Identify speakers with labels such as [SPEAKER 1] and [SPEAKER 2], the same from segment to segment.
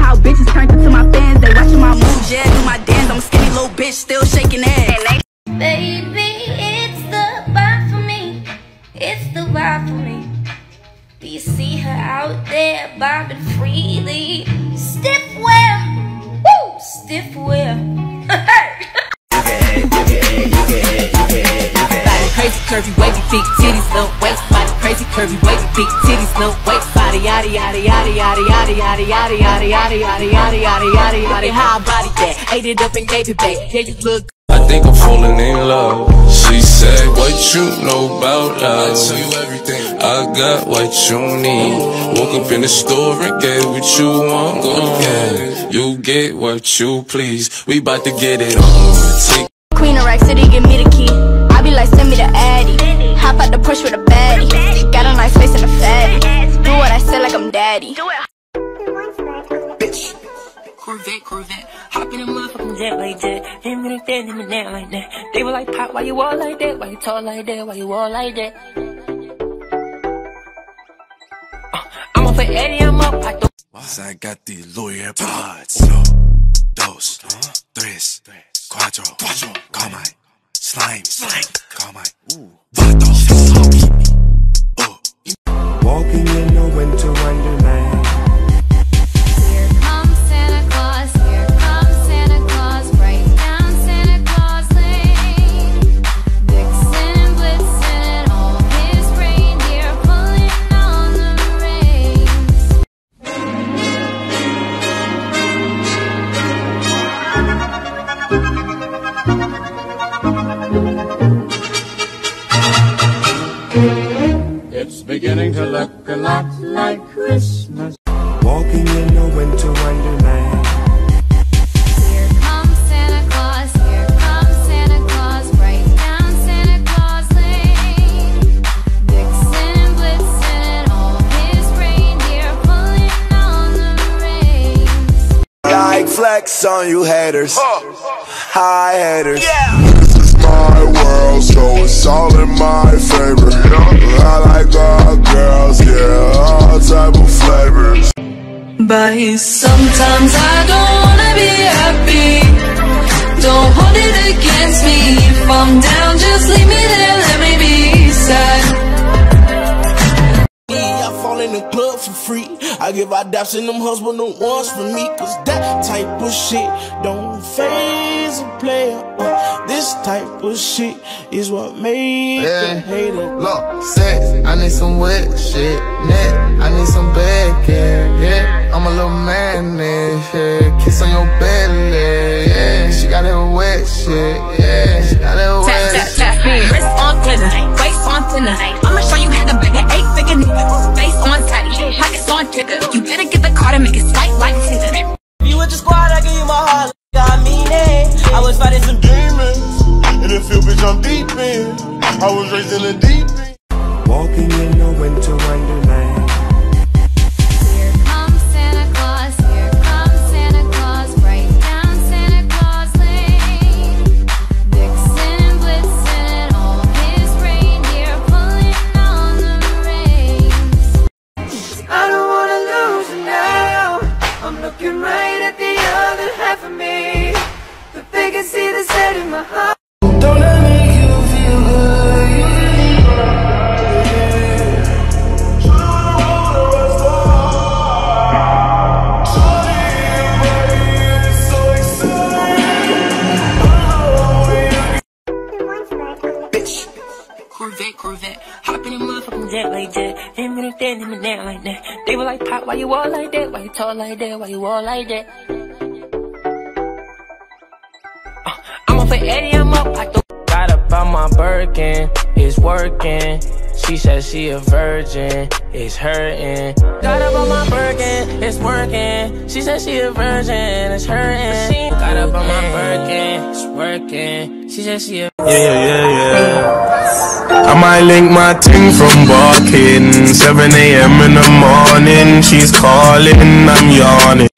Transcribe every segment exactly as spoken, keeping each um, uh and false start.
[SPEAKER 1] how bitches turned into my fans. They watching my moves, yeah, do my dance. I'm a skinny little bitch, still shaking ass.
[SPEAKER 2] Baby, it's the vibe for me. It's the vibe for me. Do you see her out there bobbing freely? Stiff wear, woo, stiff wear.
[SPEAKER 3] Crazy curvy wavy big titties, no waist body. Crazy curvy wavy big titties, no waist body. Yada yada yada yada yada yada yada yada yada yada yada yada yada yada. How I body that? Ate it up and gave it back. Yeah, you look.
[SPEAKER 4] I think I'm falling in love. She said, what you know about love? I tell you everything. I got what you need. Woke up in the store and get what you want. Go get, you get what you please. We bout to get it on. Take
[SPEAKER 1] Queen of Rack City, give me the key. I be like, send me the Addy. Hop out the push with a baddie. Got a nice face and a fatty. Do what I say like I'm daddy.
[SPEAKER 3] Bitch. Corvette, Corvette. Hop in a motherfucking jet like that. Him and that, him and that like that. They were like, Pop, why you all like that? Why you tall like that? Why you all like that? Uh, I'm up for Eddie, I'm up. I don't.
[SPEAKER 5] I got the lawyer pods. Uno, dos, tres, cuatro, come on. Slime, slime, come on. Vato, oh. Walking in a winter wonderland.
[SPEAKER 2] Here comes Santa Claus, here comes Santa Claus, right down Santa Claus Lane. Vixen, Blitzen, and all his reindeer pulling on the reins.
[SPEAKER 6] It's beginning to look a lot like Christmas.
[SPEAKER 5] Walking in a winter wonderland.
[SPEAKER 2] Here comes Santa Claus, here comes Santa Claus, right down Santa Claus Lane. Vixen, Blitzen, and all his reindeer pulling on the reins.
[SPEAKER 5] Like flex on you haters. Hi haters.
[SPEAKER 7] This is my world, so it's all in my favor. I like all girls, yeah, all type of flavors.
[SPEAKER 3] But sometimes I don't wanna be happy. Don't hold it against me. If I'm down, just leave me there, let me be sad.
[SPEAKER 8] I fall in the club for free. I give out daps in them husband the ones for me. Cause that type of shit don't faze a player. uh, This type of shit is what made
[SPEAKER 9] Yeah.
[SPEAKER 8] the hater.
[SPEAKER 9] Look, sex, I need some wet shit. Net, I need some bad care. Yeah, I'm a little man, yeah. Kiss on your belly, yeah. She got that wet shit, yeah. She got that wet
[SPEAKER 3] Tap,
[SPEAKER 9] shit.
[SPEAKER 3] tap, tap. Wrist on thinner, waist on thinner. I'ma show you how to bag an eight figure nigga. Face on tight, pockets on trigger. You better get the card and make it swipe like Tinder.
[SPEAKER 8] If you with the squad, I give you my heart. I mean it. I was fighting some demons.
[SPEAKER 7] In the field, bitch, I'm deep in. I was raised in the deep end.
[SPEAKER 5] Walking in a winter wonderland.
[SPEAKER 2] Here comes Santa Claus, here comes Santa Claus, right down Santa Claus Lane. Vixen, Blitzen, and all his reindeer pulling on the reins.
[SPEAKER 3] I don't wanna lose you now. I'm looking right at the other half of me. But they can see the set in my heart.
[SPEAKER 8] Don't let me make you feel good.
[SPEAKER 3] Corvette, Corvette. Hop in a motherfucking jet like that. Him and that, him and that like that. They were like, Pop, why you all like that? Why you tall like that? Why you all like that? Uh, I'm up for Eddie, I'm up. I don't.
[SPEAKER 8] Got up on my Birkin, it's working. She said she a virgin, it's hurting. Got up on my Birkin, it's working. She said she a virgin, it's hurting. Got up on my Birkin, it's working. She said she a
[SPEAKER 4] Yeah, yeah, yeah, yeah. I might link my ting from barking. seven A M in the morning. She's calling, I'm yawning.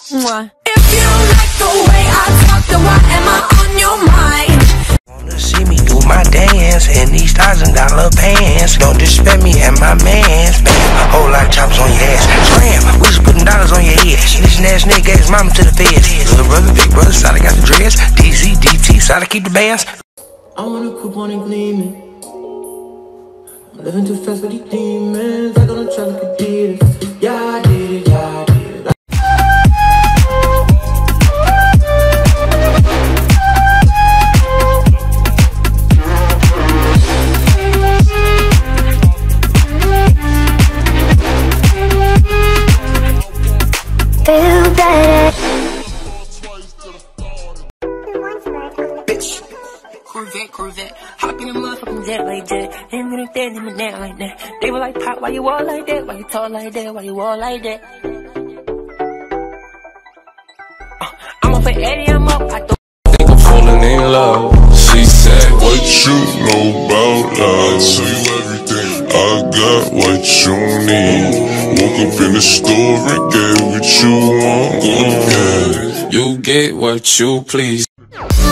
[SPEAKER 3] Mwah.
[SPEAKER 10] If you don't like the way I talk, then why am I on your mind?
[SPEAKER 11] Wanna see me do my dance in these thousand dollar pants? Don't disrespect me and my mans. Bam, a whole lot of choppers on your ass. Scram, we just putting dollars on your head. This ass nigga gave his mama to the feds. Little brother, big brother, side I got the dress. D Z, D T, side I keep the bands.
[SPEAKER 12] I wanna coupe on and gleaming. I'm living too fast for these demons. I gonna try like a deal. Yeah, I did it, yeah, I did it.
[SPEAKER 2] Feel better.
[SPEAKER 3] Bitch. Corvette, Corvette. Hop in a motherfucking jet like that. And then that, and then that like that. They were like, Pop, why you all like that? Why you talk like that? Why you all like that? Uh, I'm up for Eddie, I'm up. I don't
[SPEAKER 4] think I'm falling in love. She said, what you know about love? I tell you everything. I got what you need. Woke up in the store and get what you want. Okay. You get what you please.